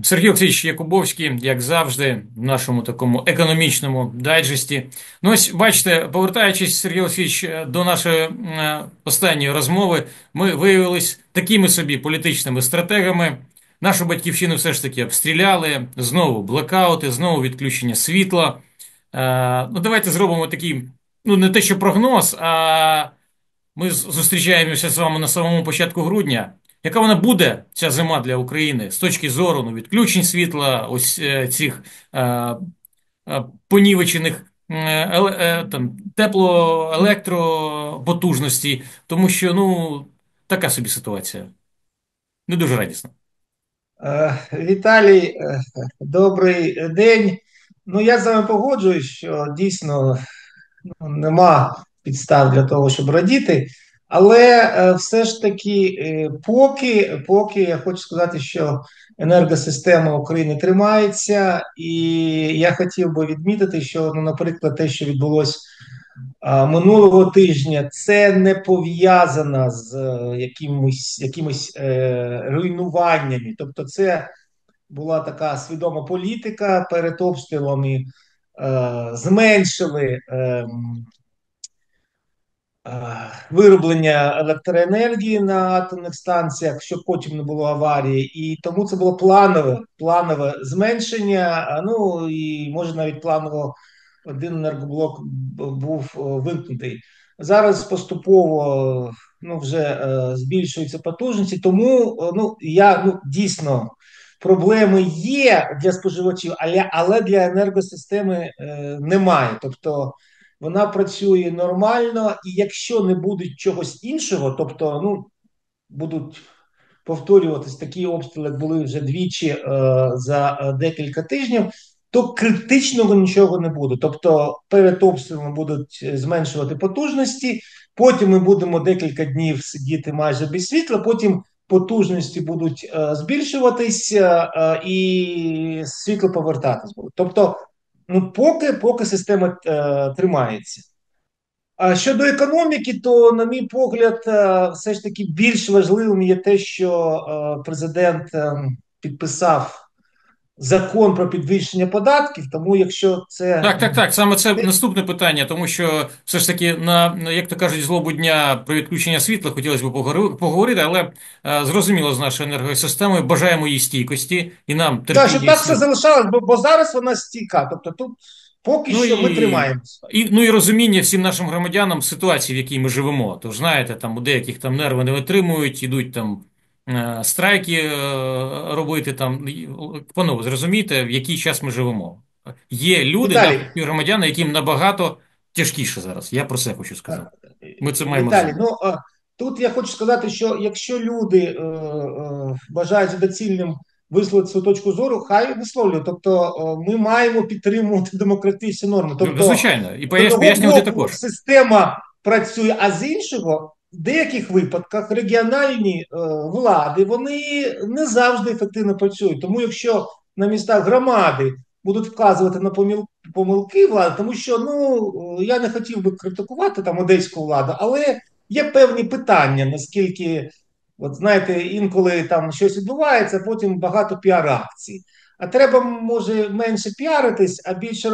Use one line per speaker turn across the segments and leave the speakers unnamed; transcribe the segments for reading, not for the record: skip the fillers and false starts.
Сергій Олексійович Якубовський, як завжди, в нашому такому економічному дайджесті. Ну ось, бачите, повертаючись, Сергій Олексійович, до нашої останньої розмови, ми виявились такими собі політичними стратегами. Нашу батьківщину все ж таки обстріляли, знову блекаути, знову відключення світла. Ну, давайте зробимо такий, ну, не те, що прогноз, а ми зустрічаємося з вами на самому початку грудня. Яка вона буде, ця зима для України, з точки зору ну, відключень світла, ось цих понівечених там, теплоелектропотужностей, тому що ну, така собі ситуація. Не дуже радісна.
Віталій, добрий день. Ну, я з вами погоджуюсь, що дійсно нема підстав для того, щоб радіти. Але все ж таки, поки я хочу сказати, що енергосистема України тримається, і я хотів би відмітити, що, ну, наприклад, те, що відбулося минулого тижня, це не пов'язано з якимись руйнуваннями. Тобто, це була така свідома політика перед обстрілами, зменшили вироблення електроенергії на атомних станціях, щоб потім не було аварії, і тому це було планове зменшення. Ну і може навіть планово один енергоблок був вимкнутий. Зараз поступово ну, вже збільшуються потужності, тому ну дійсно проблеми є для споживачів, але для енергосистеми немає. Тобто вона працює нормально, і якщо не буде чогось іншого, тобто ну, будуть повторюватись такі обстріли, як були вже двічі за декілька тижнів, то критичного нічого не буде. Тобто перед обстрілом будуть зменшувати потужності, потім ми будемо декілька днів сидіти майже без світла, потім потужності будуть збільшуватися і світло повертатись буде. Тобто, ну поки система тримається. А щодо економіки, то, на мій погляд, все ж таки більш важливим є те, що президент підписав закон про підвищення податків. Тому якщо це
Так, так, так. Саме це наступне питання, тому що все ж таки як то кажуть, злобу дня про відключення світла хотілося б поговорити, але зрозуміло з нашою енергосистемою, бажаємо їй стійкості і нам
да, щоб
терпіння і
так все
сил.
залишалось, бо зараз вона стійка. Тобто тут поки
Ну
що ми
і,
тримаємося.
ну і розуміння всім нашим громадянам ситуації, в якій ми живемо. Тож знаєте, там у деяких там нерви не витримують, ідуть там страйки робити там. Панове, зрозумійте, в який час ми живемо. Є люди,
Віталій,
наші громадяни, яким набагато тяжкіше зараз. Я про це хочу сказати. Ми це маємо
Віталій,
розуміти.
ну тут я хочу сказати, що якщо люди вважають за доцільним висловити свою точку зору, хай висловлюють. Тобто ми маємо підтримувати демократичні норми.
Ну,
Тобто,
звичайно, і
з одного
пояснювати
боку
також.
система працює, а з іншого, в деяких випадках регіональні влади вони не завжди ефективно працюють. Тому якщо на містах громади будуть вказувати на помилки влади, тому що ну я не хотів би критикувати там одеську владу, але є певні питання, наскільки, от знаєте, інколи там щось відбувається, а потім багато піар-акцій. А треба, може, менше піаритись, а більше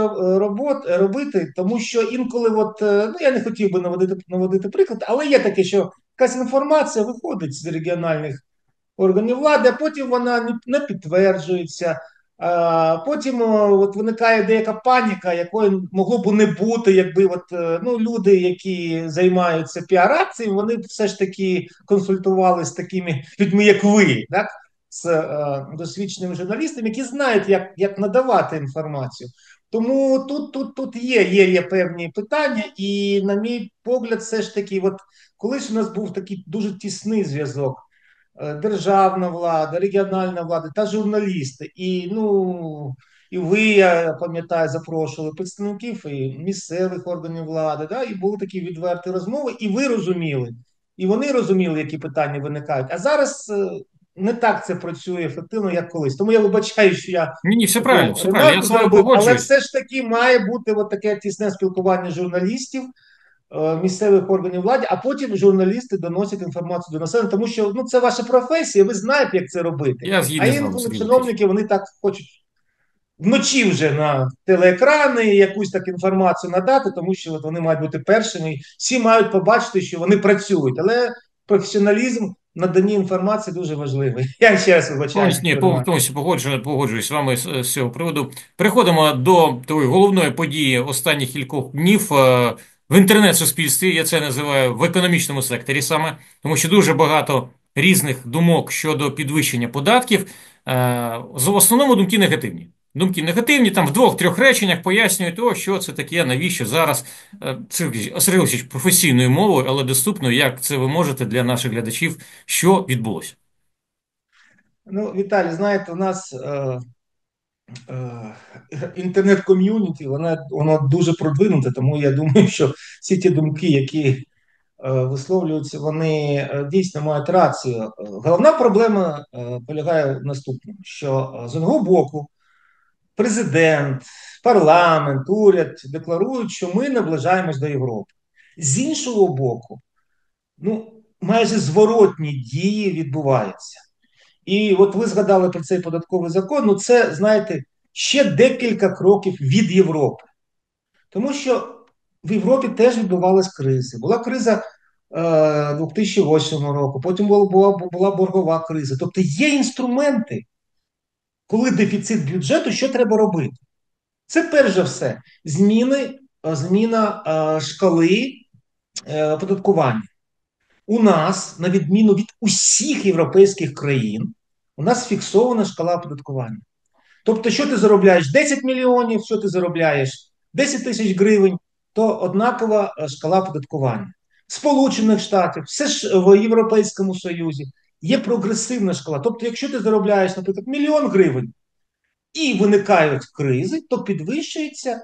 робити, тому що інколи, от, ну я не хотів би наводити приклад, але є таке, що якась інформація виходить з регіональних органів влади, а потім вона не підтверджується. А потім от виникає деяка паніка, якої могло б не бути, якби от, ну, люди, які займаються піар-акціями, вони все ж таки консультувалися з такими людьми, як ви, так? З досвідченими журналістами, які знають, як надавати інформацію. Тому тут є певні питання, і, на мій погляд, все ж таки, от колись у нас був такий дуже тісний зв'язок державна влада, регіональна влада та журналісти. І ну і ви, я пам'ятаю, запрошували представників і місцевих органів влади, да, і були такі відверті розмови, і ви розуміли, і вони розуміли, які питання виникають. А зараз не так це працює ефективно, як колись. Тому я вибачаю, що я
Ні, ні,
таку
все правильно. Я
ремарку
з вами
зробив, але
погоджуюсь.
все ж таки має бути от таке тісне спілкування журналістів місцевих органів влади, а потім журналісти доносять інформацію до населення, тому що це ваша професія, ви знаєте, як це робити.
Я
А
згідний з вами,
інколи
Сергій Олексійович.
чиновники вони так хочуть вночі вже на телеекрани якусь так інформацію надати, тому що вони мають бути першими. Всі мають побачити, що вони працюють. Але професіоналізм в наданні інформації дуже важливий. Я ще раз вибачаюся.
Повністю погоджуюсь з вами з цього приводу. Переходимо до такої головної події останніх кількох днів в інтернет-суспільстві. Я це називаю в економічному секторі саме, тому що дуже багато різних думок щодо підвищення податків. В основному думки негативні. Думки негативні, там в двох-трьох реченнях пояснюють, що це таке, навіщо зараз. Сергій Олексійович, професійною мовою, але доступною, як це ви можете для наших глядачів, що відбулося.
Віталій, знаєте, у нас інтернет-ком'юніті, воно дуже продвинуте, тому я думаю, що всі ті думки, які висловлюються, вони дійсно мають рацію. Головна проблема полягає в наступному, що з одного боку президент, парламент, уряд декларують, що ми наближаємось до Європи. З іншого боку, майже зворотні дії відбуваються. І от ви згадали про цей податковий закон, це, знаєте, ще декілька кроків від Європи. Тому що в Європі теж відбувалась кризи. Була криза 2008 року, потім була боргова криза. Тобто є інструменти, коли дефіцит бюджету, що треба робити? Це перш за все зміна шкали оподаткування. У нас, на відміну від усіх європейських країн, у нас фіксована шкала оподаткування. Тобто, що ти заробляєш 10 мільйонів, що ти заробляєш 10 тисяч гривень, то однакова шкала оподаткування. В Сполучених Штатах, все ж в Європейському Союзі є прогресивна шкала. Тобто, якщо ти заробляєш, наприклад, мільйон гривень і виникають кризи, то підвищується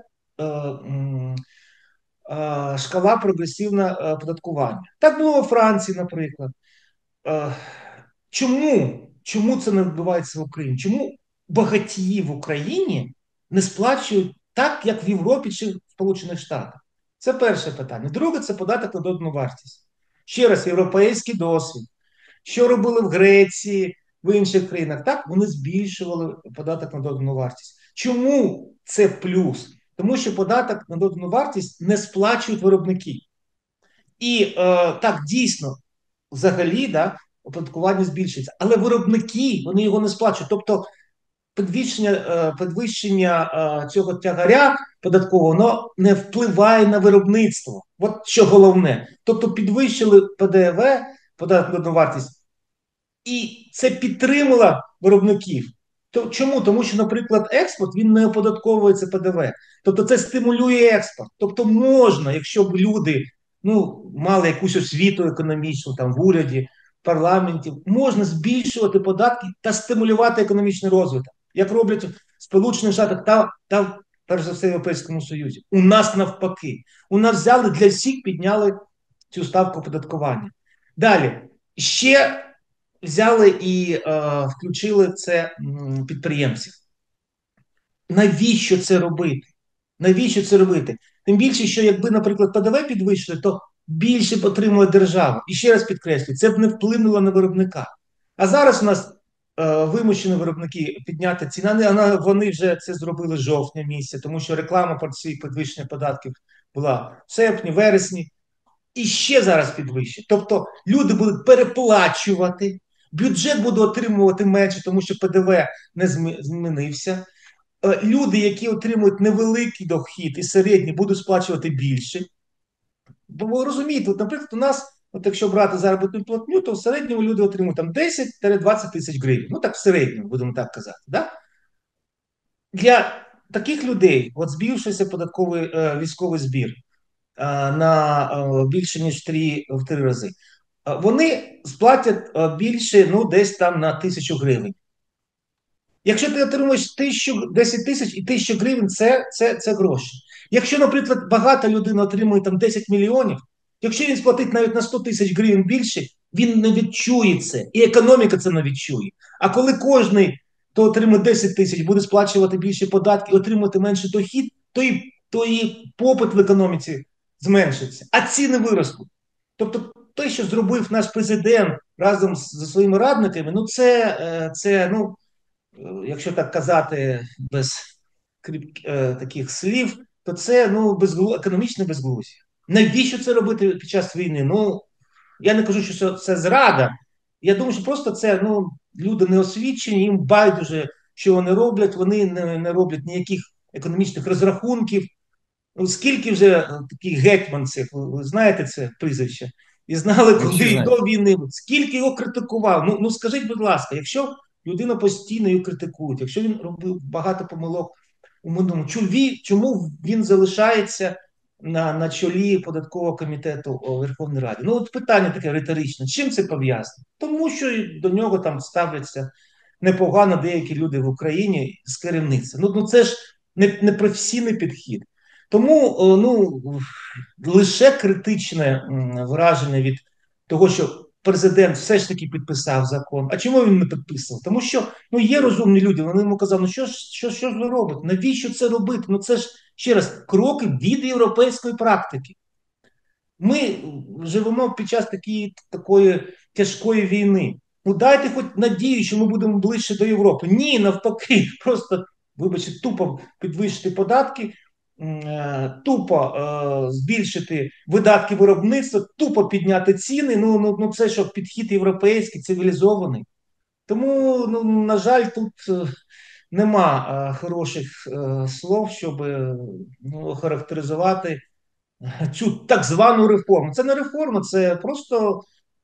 шкала прогресивне оподаткування. Так було у Франції, наприклад. Е, Чому це не відбувається в Україні? Чому багатії в Україні не сплачують так, як в Європі чи в Сполучених Штатах? Це перше питання. Друге, це податок на додану вартість. Ще раз, європейський досвід. Що робили в Греції, в інших країнах? Так, вони збільшували податок на додану вартість. Чому це плюс? Тому що податок на додану вартість не сплачують виробники. І так, дійсно, взагалі, оподаткування збільшується. Але виробники, вони його не сплачують. Тобто підвищення цього тягаря податкового, воно не впливає на виробництво. От що головне. Тобто підвищили ПДВ, податок на додану вартість, і це підтримало виробників. Чому? Тому що, наприклад, експорт, він не оподатковується ПДВ. Тобто це стимулює експорт. Тобто можна, якщо б люди мали якусь освіту економічну там в уряді, в парламенті, можна збільшувати податки та стимулювати економічний розвиток, як роблять в Сполучених Штатах та перш за все в Європейському Союзі. У нас навпаки. У нас взяли для всіх, підняли цю ставку оподаткування. Далі, ще взяли і включили це підприємців. Навіщо це робити? Навіщо це робити? Тим більше, що якби, наприклад, ПДВ підвищили, то більше б отримує держава. І ще раз підкреслюю, це б не вплинуло на виробника. А зараз у нас вимушені виробники підняти ціни, вони вже це зробили з жовтня місяця, тому що реклама про ці підвищення податків була в серпні, вересні. І ще зараз підвищить. Тобто люди будуть переплачувати, бюджет буде отримувати менше, тому що ПДВ не змінився. Люди, які отримують невеликий дохід і середній, будуть сплачувати більше. Бо ви розумієте, наприклад, у нас, якщо брати заробітну платню, то в середньому люди отримують там 10-20 тисяч гривень. Так в середньому, будемо так казати. Да? Для таких людей, збільшився податковий військовий збір на більше, ніж в 3 рази. Вони сплатять більше, десь там на 1000 гривень. Якщо ти отримуєш 10 тисяч і 1000 гривень, це гроші. Якщо, наприклад, багата людина отримує там 10 мільйонів, якщо він сплатить навіть на 100 тисяч гривень більше, він не відчує це. І економіка це не відчує. А коли кожний, хто отримує 10 тисяч, буде сплачувати більше податки і отримувати менше дохід, то і попит в економіці зменшиться, а ціни виростуть. Тобто, те, що зробив наш президент разом зі своїми радниками, ну це ну, якщо так казати без таких слів, то це ну, економічне безглуздя. Навіщо це робити під час війни? Ну, я не кажу, що це зрада. Я думаю, що просто це ну, люди не освічені, їм байдуже, що вони роблять, вони не роблять ніяких економічних розрахунків. Ну, скільки вже таких гетьманців, ви знаєте це прізвище, і знали, коли
Всі
і до
знають.
війни, скільки його критикував. Ну скажіть, будь ласка, якщо людина постійно його критикує, якщо він робив багато помилок у минулому, чому він залишається на чолі податкового комітету Верховної Ради? Ну, от питання таке риторичне. Чим це пов'язано? Тому що до нього там ставляться непогано деякі люди в Україні з керівництва. Ну це ж не професійний підхід. Тому ну, лише критичне враження від того, що президент все ж таки підписав закон. А чому він не підписав? Тому що ну, є розумні люди, вони йому казали, ну що ж ви робите? Навіщо це робити? Ну це ж ще раз кроки від європейської практики. Ми живемо під час такої тяжкої війни. Ну дайте хоч надію, що ми будемо ближче до Європи. Ні, навпаки, просто, вибачте, тупо підвищити податки, тупо збільшити видатки виробництва, тупо підняти ціни. Ну це що підхід європейський, цивілізований. Тому, ну, на жаль, тут нема хороших слов, щоб ну, охарактеризувати цю так звану реформу. Це не реформа, це просто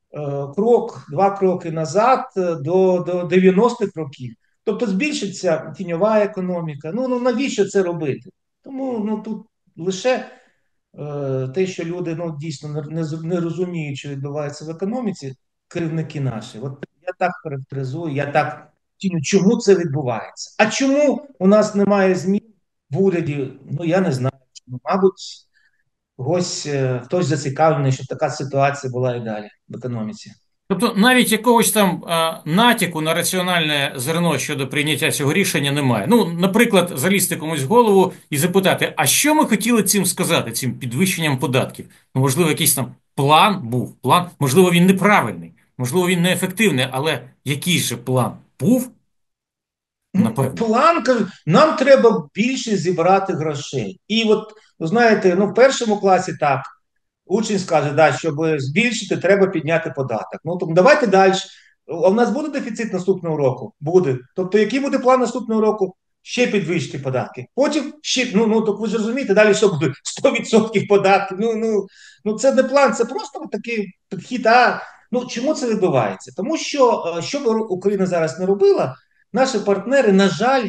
два кроки назад до 90-х років. Тобто збільшиться тіньова економіка. Ну навіщо це робити? Тому ну, тут лише те, що люди ну, дійсно не розуміють, що відбувається в економіці, керівники наші. От я так характеризую, я так ціню, чому це відбувається. А чому у нас немає змін в уряді? Ну я не знаю. Мабуть, хтось зацікавлений, щоб така ситуація була і далі в економіці.
Тобто навіть якогось там натяку на раціональне зерно щодо прийняття цього рішення немає. Ну, наприклад, залізти комусь в голову і запитати, а що ми хотіли цим сказати, цим підвищенням податків? Ну, можливо, якийсь там план був, план, можливо, він неправильний, можливо, він неефективний, але який же план був, напевно.
План каже, нам треба більше зібрати грошей. І от, ви знаєте, ну в першому класі так, учень скаже, да, щоб збільшити, треба підняти податок. Ну, тому давайте далі. А в нас буде дефіцит наступного року? Буде. Тобто, який буде план наступного року? Ще підвищити податки. Потім ще, ну так ви ж розумієте, далі що буде? 100% податків. Ну це не план, це просто такий підхід. Ну чому це відбувається? Тому що б Україна зараз не робила, наші партнери, на жаль,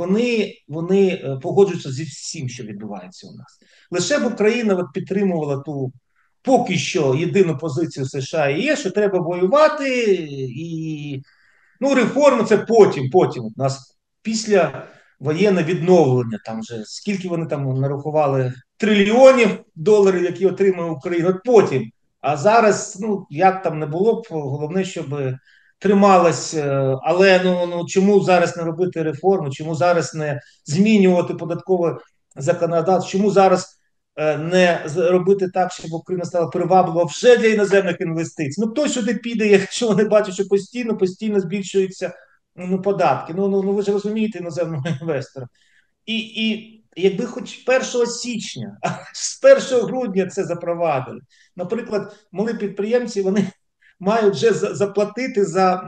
вони погоджуються зі всім, що відбувається у нас. Лише б Україна от підтримувала ту поки що єдину позицію США і є, що треба воювати, і ну, реформи це потім. У нас після воєнне відновлення, там вже скільки вони там нарахували трильйонів доларів, які отримує Україна, от потім. А зараз, ну, як там не було б, головне, щоб трималась, але ну чому зараз не робити реформу, чому зараз не змінювати податкове законодавство, чому зараз не робити так, щоб Україна стала приваблива вже для іноземних інвестицій. Ну хто сюди піде, якщо вони бачать, що постійно збільшуються ну, податки. Ну ви ж розумієте іноземного інвестора. І якби хоч 1 січня, а з 1 грудня це запровадили. Наприклад, малі підприємці вони мають вже заплатити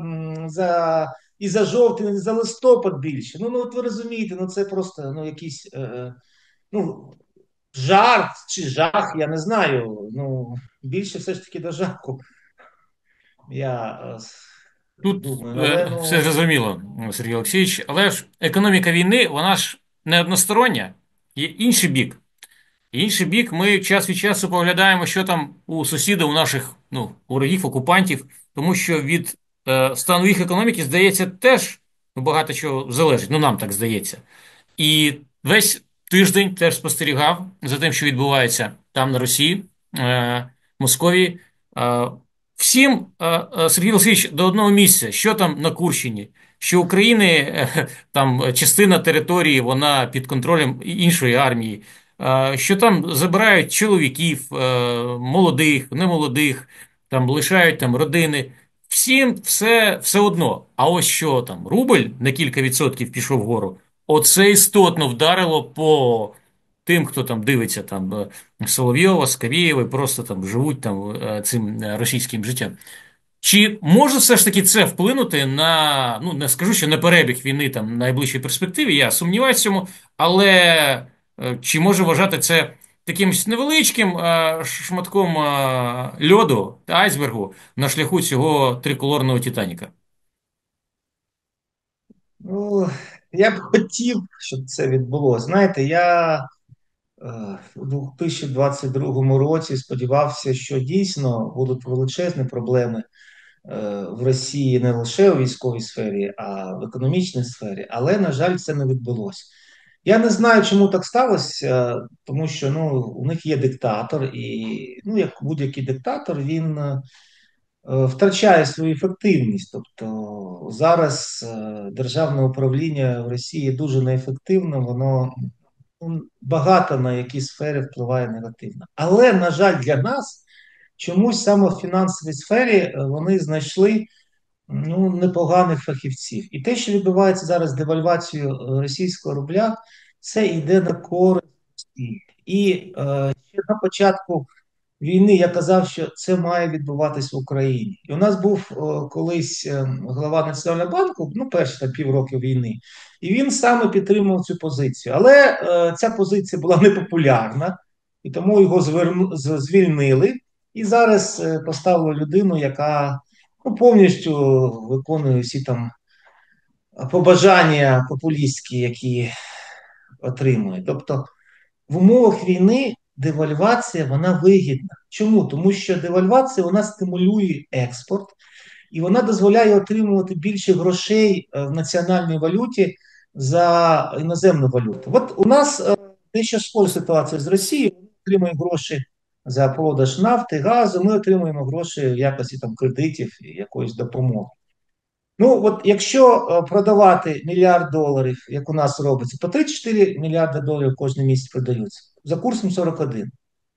і за жовтень, і за листопад більше. Ну от ви розумієте, ну це просто ну, якийсь ну, жарт чи жах, я не знаю. Ну, більше все ж таки до жаху. Я
Тут
думаю, але
все
ну.
зрозуміло, Сергій Олексійович, але ж економіка війни, вона ж не одностороння, є інший бік. Інший бік, ми час від часу поглядаємо, що там у сусідів, у наших ну, ворогів, окупантів, тому що від стану їх економіки, здається, теж ну, багато чого залежить. Ну, нам так здається. І весь тиждень теж спостерігав за тим, що відбувається там на Росії, Московії. Е, Всім, Сергій Васильович, до одного місця, що там на Курщині, що України там частина території, вона під контролем іншої армії. що там забирають чоловіків, молодих, немолодих, там лишають там родини. Всім все одно. А ось що там, рубль на кілька відсотків пішов вгору, оце істотно вдарило по тим, хто там дивиться там Соловйова, Скабєєва, просто там живуть там цим російським життям. Чи може все ж таки це вплинути на, ну не скажу, що на перебіг війни там в найближчій перспективі, я сумніваюся в цьому, але чи може вважати це такимось невеличким шматком льоду та айсбергу на шляху цього триколорного Титаніка?
Ну, я б хотів, щоб це відбулося. Знаєте, я у 2022 році сподівався, що дійсно будуть величезні проблеми в Росії не лише у військовій сфері, а в економічній сфері. Але, на жаль, це не відбулося. Я не знаю, чому так сталося, тому що ну, у них є диктатор, і ну, як будь-який диктатор, він втрачає свою ефективність. Тобто зараз державне управління в Росії дуже неефективне, воно багато на які сфери впливає негативно. Але, на жаль, для нас чомусь саме в фінансовій сфері вони знайшли ну, непоганих фахівців. І те, що відбувається зараз з девальвацією російського рубля, це йде на користь Росії. І ще на початку війни я казав, що це має відбуватись в Україні. І у нас був колись голова Національного банку, ну, перші там півроку війни, і він саме підтримував цю позицію. Але ця позиція була непопулярна, і тому його звільнили. І зараз поставили людину, яка ну, повністю виконує всі там побажання популістські, які отримує. Тобто в умовах війни девальвація вона вигідна. Чому? Тому що девальвація вона стимулює експорт і вона дозволяє отримувати більше грошей в національній валюті за іноземну валюту. От у нас дещо схожа ситуація з Росією. Ми отримуємо гроші за продаж нафти, газу, ми отримуємо гроші в якості там кредитів і якоїсь допомоги. Ну, от якщо продавати мільярд доларів, як у нас робиться, то 34 мільярди доларів кожен місяць продаються. За курсом 41.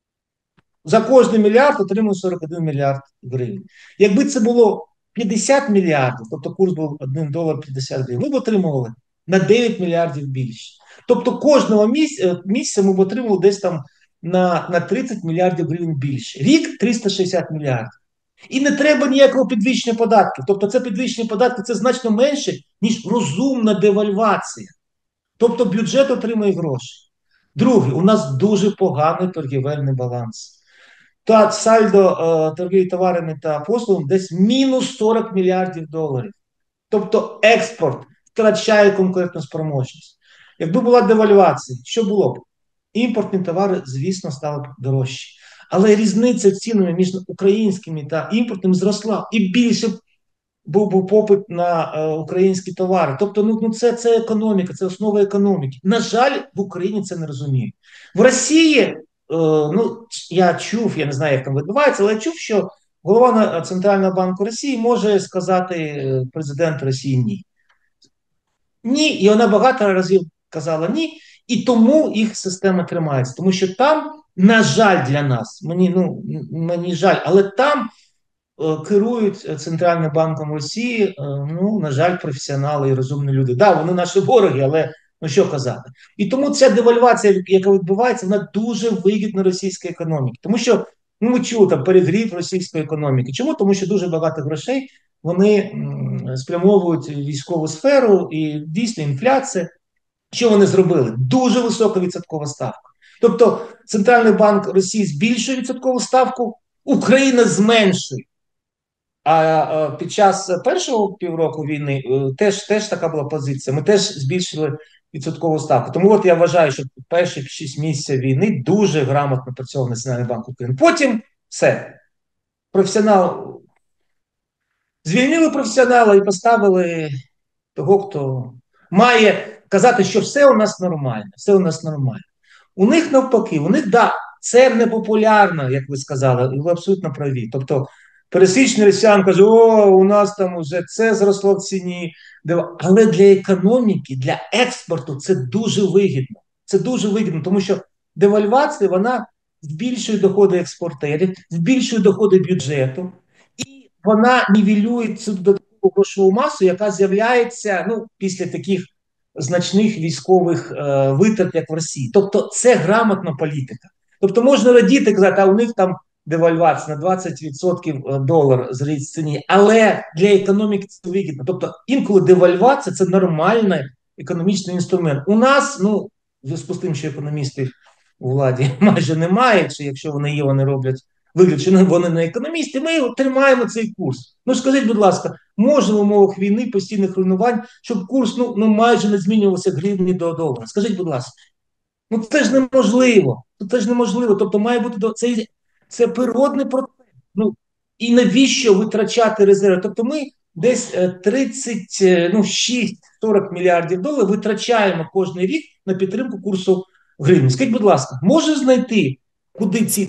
За кожний мільярд отримує 41 мільярд гривень. Якби це було 50 мільярдів, тобто курс був 1 долар 50 гривень, ми б отримували на 9 мільярдів більше. Тобто кожного місяця ми б отримували десь там на 30 мільярдів гривень більше. Рік 360 мільярдів. І не треба ніякого підвищення податків. Тобто це підвищення податків це значно менше, ніж розумна девальвація. Тобто бюджет отримує гроші. Друге, у нас дуже поганий торгівельний баланс. Та сальдо торгівлі товарами та послугами десь мінус 40 мільярдів доларів. Тобто експорт втрачає конкурентну спроможність. Якби була девальвація, що було б? Імпортні товари, звісно, стали б дорожчі. Але різниця цінами між українськими та імпортними зросла. І більше був би попит на українські товари. Тобто, це економіка, це основа економіки. На жаль, в Україні це не розуміють. В Росії, ну, я чув, я не знаю, як там відбувається, але я чув, що голова Центрального банку Росії може сказати президенту Росії ні. Ні, і вона багато разів казала ні, і тому їх система тримається. Тому що там, на жаль, для нас, мені жаль, але там керують Центральним банком Росії, ну, на жаль, професіонали і розумні люди. Так, да, вони наші вороги, але ну що казати. І тому ця девальвація, яка відбувається, вона дуже вигідна російській економіці. Тому що, ну, ми чули там перегрів російської економіки. Чому? Тому що дуже багато грошей вони спрямовують військову сферу і дійсно інфляція. Що вони зробили? Дуже висока відсоткова ставка. Тобто Центральний банк Росії збільшує відсоткову ставку, Україна зменшує. А під час першого півроку війни теж така була позиція. Ми теж збільшили відсоткову ставку. Тому от я вважаю, що перші 6 місяців війни дуже грамотно працював Національний банк України. Потім все. Професіонал звільнили професіонала і поставили того, хто має казати, що все у нас нормально, все у нас нормально. У них навпаки, у них, да, це не популярно, як ви сказали, і ви абсолютно праві. Тобто пересічний росіян каже, о, у нас там вже це зросло в ціні. Але для економіки, для експорту це дуже вигідно. Це дуже вигідно, тому що девальвація, вона збільшує доходи експортерів, збільшує доходи бюджету, і вона нівелює цю додаткову грошову масу, яка з'являється після таких значних військових витрат, як в Росії. Тобто це грамотна політика. Тобто можна радіти, казати, а у них там девальвація на 20% долар зріс ціні, але для економіки це вигідно. Тобто інколи девальвація це нормальний економічний інструмент. У нас, в зв'язку з тим, що економістів у владі майже немає, чи якщо вони є, вони роблять вигляд, що вони не економісти, ми тримаємо цей курс. Скажіть, будь ласка, може в умовах війни, постійних руйнувань, щоб курс майже не змінювався гривні до долара? Скажіть, будь ласка. Це ж неможливо. Це ж неможливо. Тобто має бути це природний процес. І навіщо витрачати резерви? Тобто ми десь 36-40 мільярдів доларів витрачаємо кожен рік на підтримку курсу гривні. Скажіть, будь ласка, може знайти, куди ці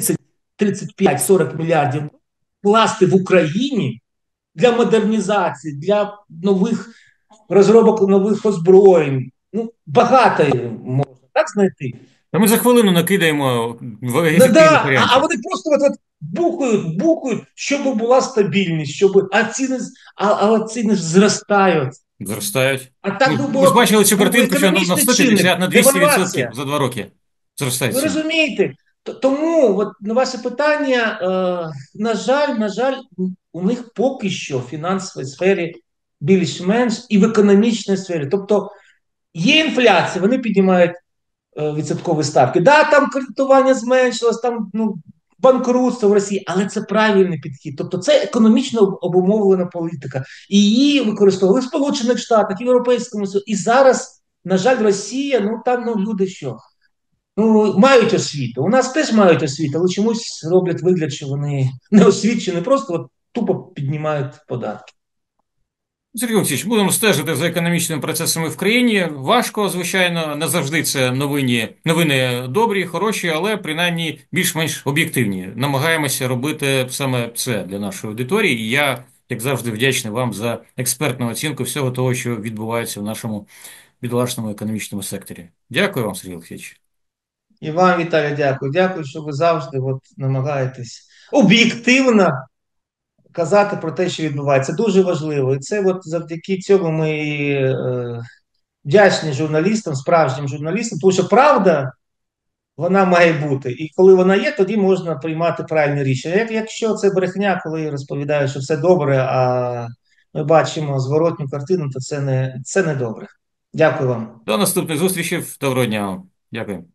35-40 мільярдів вкласти в Україні для модернізації, для нових розробок нових озброєнь? Багато можна так знайти.
Та ми за хвилину накидаємо ефективних
Да, а
варіантів.
вони просто от бухають, щоб була стабільність, але ціни ж зростають.
Зростають.
А так би
Ви ж бачили цю
був би
картинку, що на
економічний чинник,
150, на 200%
девальвація.
за 2 роки зростають
Ви
ціни.
розумієте? Тому на ваше питання, на жаль, у них поки що в фінансовій сфері більш-менш і в економічній сфері. Тобто є інфляція, вони піднімають відсоткові ставки. Да, там кредитування зменшилось, там банкрутство в Росії, але це правильний підхід. Тобто це економічно обумовлена політика. І її використовували в Сполучених Штатах, і в Європейському Союзі. І зараз, на жаль, Росія, там люди що? Мають освіту. У нас теж мають освіту, але чомусь роблять вигляд, що вони не освічені, просто тупо піднімають податки.
Сергій Олексійович, будемо стежити за економічними процесами в країні. Важко, звичайно, не завжди це новини добрі, хороші, але принаймні більш-менш об'єктивні. Намагаємося робити саме це для нашої аудиторії. І я, як завжди, вдячний вам за експертну оцінку всього того, що відбувається в нашому бідолашному економічному секторі. Дякую вам, Сергій Олексійович.
І вам, Віталій, дякую. Дякую, що ви завжди намагаєтесь об'єктивно казати про те, що відбувається. Дуже важливо. І це завдяки цьому ми вдячні журналістам, справжнім журналістам, тому що правда, вона має бути. І коли вона є, тоді можна приймати правильне рішення. Якщо це брехня, коли розповідають, що все добре, а ми бачимо зворотню картину, то це не добре. Дякую вам.
До наступних зустрічей. Доброго дня вам. Дякую.